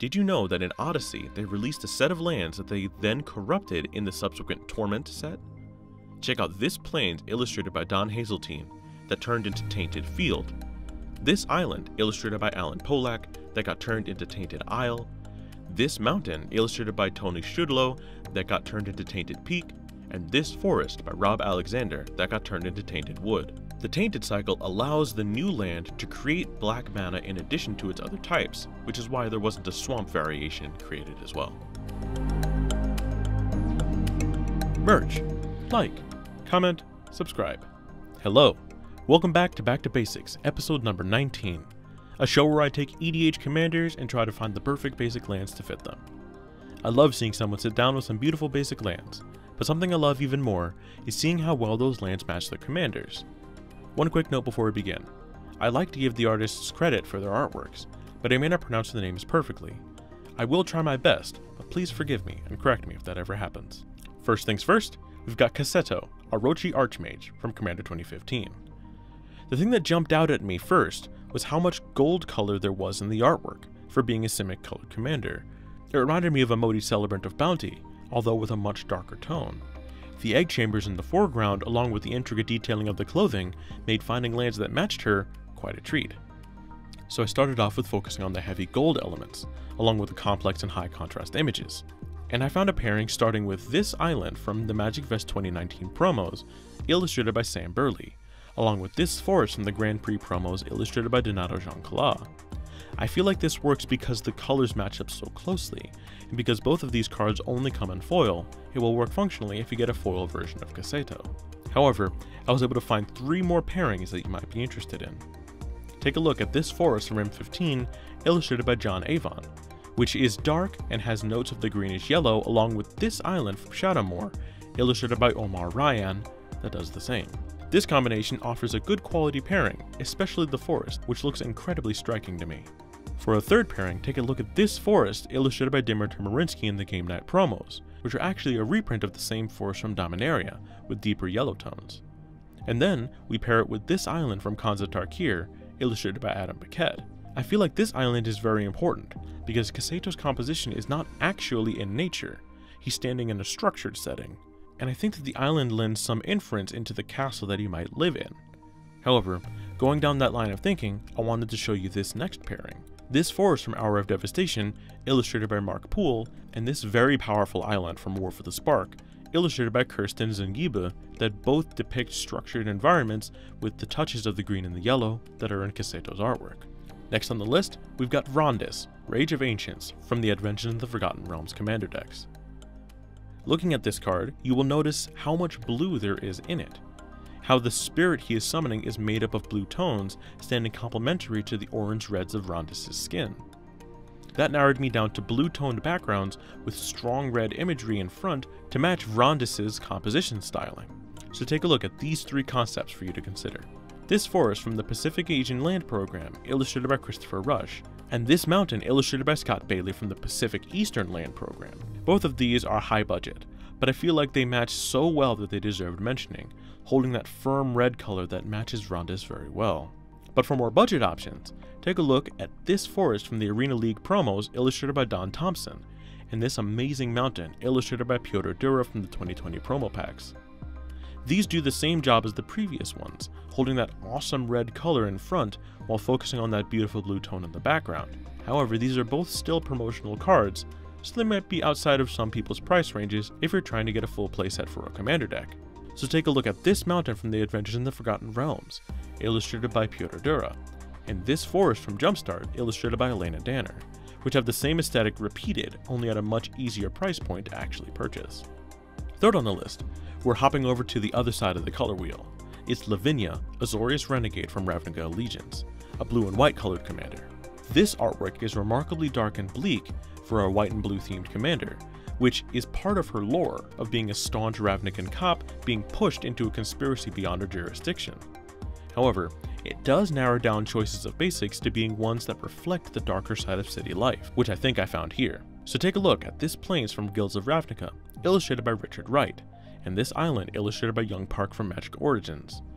Did you know that in Odyssey, they released a set of lands that they then corrupted in the subsequent Torment set? Check out this plains illustrated by Don Hazeltine that turned into Tainted Field, this island illustrated by Alan Polak that got turned into Tainted Isle, this mountain illustrated by Tony Schudlow that got turned into Tainted Peak, and this forest by Rob Alexander that got turned into Tainted Wood. The Tainted cycle allows the new land to create black mana in addition to its other types, which is why there wasn't a swamp variation created as well. Merch. Like, comment, subscribe. Hello, welcome back to Basics, episode number 19, a show where I take EDH commanders and try to find the perfect basic lands to fit them. I love seeing someone sit down with some beautiful basic lands, but something I love even more is seeing how well those lands match their commanders. One quick note before we begin. I like to give the artists credit for their artworks, but I may not pronounce the names perfectly. I will try my best, but please forgive me and correct me if that ever happens. First things first, we've got Kasseto, Orochi Archmage from Commander 2015. The thing that jumped out at me first was how much gold color there was in the artwork for being a Simic colored commander. It reminded me of a Modi Celebrant of Bounty, although with a much darker tone. The egg chambers in the foreground, along with the intricate detailing of the clothing, made finding lands that matched her quite a treat. So I started off with focusing on the heavy gold elements, along with the complex and high contrast images. And I found a pairing starting with this island from the Magic Fest 2019 promos, illustrated by Sam Burley, along with this forest from the Grand Prix promos illustrated by Donato Giancola. I feel like this works because the colors match up so closely, and because both of these cards only come in foil, it will work functionally if you get a foil version of Kasseto. However, I was able to find 3 more pairings that you might be interested in. Take a look at this forest from M15, illustrated by John Avon, which is dark and has notes of the greenish yellow, along with this island from Shadowmoor, illustrated by Omar Ryan, that does the same. This combination offers a good quality pairing, especially the forest, which looks incredibly striking to me. For a third pairing, take a look at this forest illustrated by Dimitar Marinsky in the Game Night promos, which are actually a reprint of the same forest from Dominaria, with deeper yellow tones. And then, we pair it with this island from Khanzaa Tarkir, illustrated by Adam Paquette. I feel like this island is very important, because Kasseto's composition is not actually in nature, he's standing in a structured setting, and I think that the island lends some inference into the castle that he might live in. However, going down that line of thinking, I wanted to show you this next pairing. This forest from Hour of Devastation, illustrated by Mark Poole, and this very powerful island from War for the Spark, illustrated by Kirsten Zangiba, that both depict structured environments with the touches of the green and the yellow that are in Kasseto's artwork. Next on the list, we've got Vrondis, Rage of Ancients, from the Adventures in the Forgotten Realms commander decks. Looking at this card, you will notice how much blue there is in it. How the spirit he is summoning is made up of blue tones, standing complementary to the orange-reds of Vrondis' skin. That narrowed me down to blue-toned backgrounds with strong red imagery in front to match Vrondis' composition styling. So take a look at these 3 concepts for you to consider. This forest from the Pacific Asian Land Program, illustrated by Christopher Rush, and this mountain illustrated by Scott Bailey from the Pacific Eastern Land Program. Both of these are high budget, but I feel like they match so well that they deserved mentioning, holding that firm red color that matches Vrondis very well. But for more budget options, take a look at this forest from the Arena League promos illustrated by Don Thompson, and this amazing mountain illustrated by Piotr Dura from the 2020 promo packs. These do the same job as the previous ones, holding that awesome red color in front while focusing on that beautiful blue tone in the background. However, these are both still promotional cards, so they might be outside of some people's price ranges if you're trying to get a full playset for a commander deck. So take a look at this mountain from the Adventures in the Forgotten Realms, illustrated by Piotr Dura, and this forest from Jumpstart, illustrated by Elena Danner, which have the same aesthetic repeated, only at a much easier price point to actually purchase. Third on the list, we're hopping over to the other side of the color wheel. It's Lavinia, Azorius Renegade from Ravnica Allegiance, a blue and white colored commander. This artwork is remarkably dark and bleak for a white and blue themed commander, which is part of her lore of being a staunch Ravnican cop being pushed into a conspiracy beyond her jurisdiction. However, it does narrow down choices of basics to being ones that reflect the darker side of city life, which I think I found here. So take a look at this plains from Guilds of Ravnica, illustrated by Richard Wright, and this island illustrated by Young Park from Magic Origins.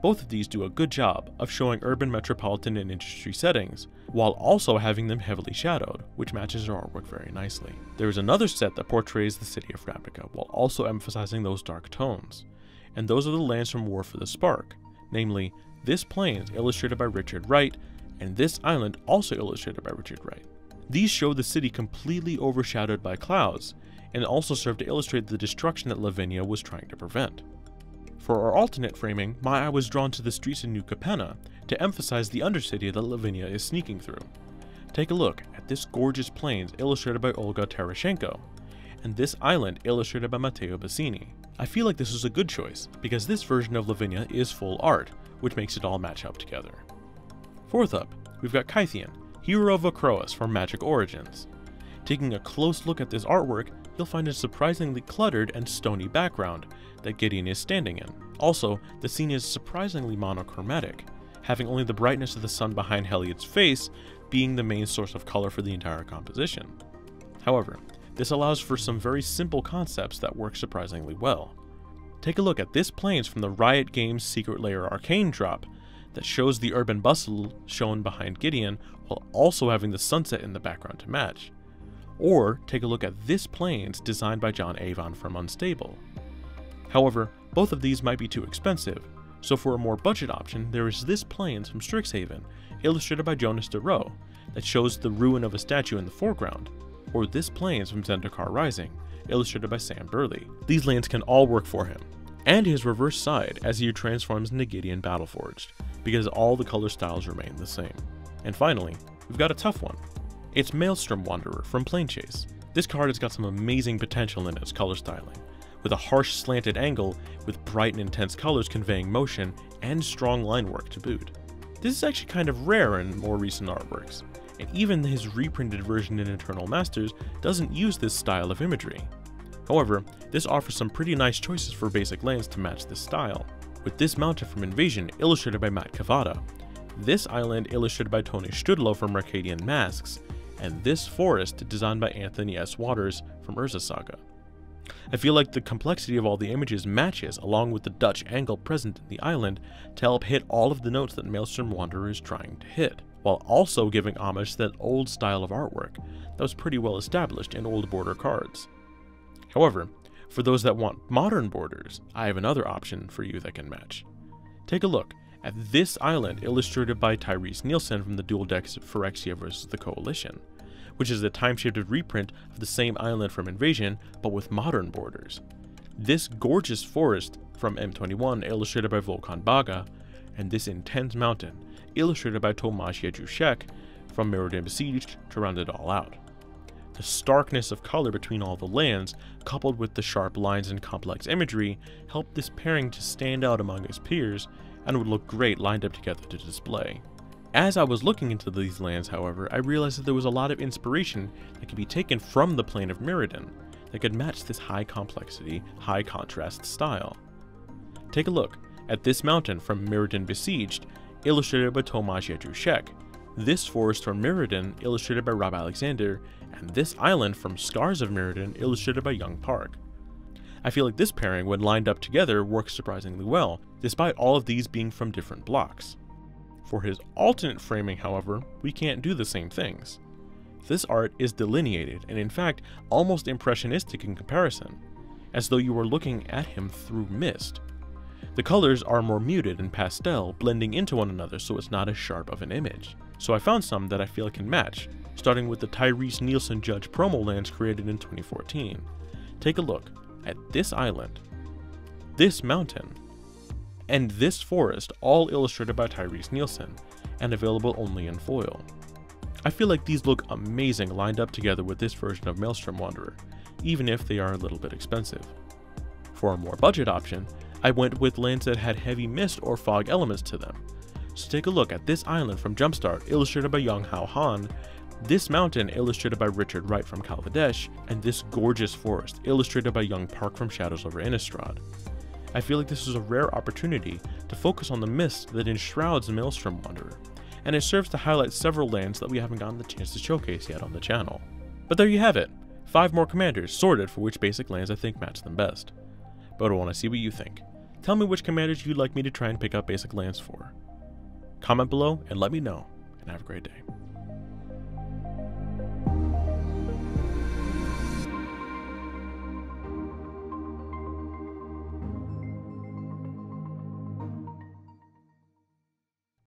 Both of these do a good job of showing urban, metropolitan, and industry settings, while also having them heavily shadowed, which matches their artwork very nicely. There is another set that portrays the city of Ravnica, while also emphasizing those dark tones, and those are the lands from War for the Spark, namely, this Plains illustrated by Richard Wright, and this island also illustrated by Richard Wright. These show the city completely overshadowed by clouds, and also serve to illustrate the destruction that Lavinia was trying to prevent. For our alternate framing, my eye was drawn to the streets in New Capenna to emphasize the undercity that Lavinia is sneaking through. Take a look at this gorgeous plains illustrated by Olga Terashenko, and this island illustrated by Matteo Bassini. I feel like this is a good choice, because this version of Lavinia is full art, which makes it all match up together. Fourth up, we've got Kythian, hero of Akroas from Magic Origins. Taking a close look at this artwork, you'll find a surprisingly cluttered and stony background that Gideon is standing in. Also, the scene is surprisingly monochromatic, having only the brightness of the sun behind Heliod's face being the main source of color for the entire composition. However, this allows for some very simple concepts that work surprisingly well. Take a look at this plains from the Riot Games Secret Lair Arcane drop that shows the urban bustle shown behind Gideon while also having the sunset in the background to match. Or take a look at this plains designed by John Avon from Unstable. However, both of these might be too expensive, so for a more budget option, there is this plains from Strixhaven, illustrated by Jonas de Roo, that shows the ruin of a statue in the foreground, or this plains from Zendikar Rising, illustrated by Sam Burley. These lands can all work for him, and his reverse side as he transforms into Gideon Battleforged, because all the color styles remain the same. And finally, we've got a tough one. It's Maelstrom Wanderer from Planechase. This card has got some amazing potential in its color styling, with a harsh slanted angle with bright and intense colors conveying motion and strong line work to boot. This is actually kind of rare in more recent artworks, and even his reprinted version in Eternal Masters doesn't use this style of imagery. However, this offers some pretty nice choices for basic lands to match this style, with this mountain from Invasion illustrated by Matt Cavada, this island illustrated by Tony Studlow from Arcadian Masks, and this forest designed by Anthony S. Waters from Urza Saga. I feel like the complexity of all the images matches along with the Dutch angle present in the island to help hit all of the notes that Maelstrom Wanderer is trying to hit, while also giving homage to that old style of artwork that was pretty well established in old border cards. However, for those that want modern borders, I have another option for you that can match. Take a look at this island illustrated by Tyrese Nielsen from the Dual Decks Phyrexia vs. the Coalition, which is a time-shifted reprint of the same island from Invasion, but with modern borders. This gorgeous forest from M21 illustrated by Volkan Baga, and this intense mountain illustrated by Tomasz Jedrzejczyk from Mirrodin Besieged to round it all out. The starkness of color between all the lands, coupled with the sharp lines and complex imagery, helped this pairing to stand out among its peers, and would look great lined up together to display. As I was looking into these lands, however, I realized that there was a lot of inspiration that could be taken from the plane of Mirrodin that could match this high complexity, high contrast style. Take a look at this mountain from Mirrodin Besieged, illustrated by Tomasz Jedrzejczyk, this forest from Mirrodin, illustrated by Rob Alexander, and this island from Scars of Mirrodin, illustrated by Young Park. I feel like this pairing, when lined up together, works surprisingly well, despite all of these being from different blocks. For his alternate framing, however, we can't do the same things. This art is delineated, and in fact, almost impressionistic in comparison, as though you were looking at him through mist. The colors are more muted and pastel, blending into one another so it's not as sharp of an image. So I found some that I feel can match, starting with the Tyrese Nielsen Judge promo lands created in 2014. Take a look at this island, this mountain, and this forest, all illustrated by Tyrese Nielsen, and available only in foil. I feel like these look amazing lined up together with this version of Maelstrom Wanderer, even if they are a little bit expensive. For a more budget option, I went with lands that had heavy mist or fog elements to them. So take a look at this island from Jumpstart, illustrated by Young Hao Han, this mountain illustrated by Richard Wright from Kaladesh, and this gorgeous forest illustrated by Young Park from Shadows over Innistrad. I feel like this is a rare opportunity to focus on the mist that enshrouds Maelstrom Wanderer, and it serves to highlight several lands that we haven't gotten the chance to showcase yet on the channel. But there you have it, 5 more commanders sorted for which basic lands I think match them best. But I want to see what you think. Tell me which commanders you'd like me to try and pick up basic lands for. Comment below and let me know, and have a great day.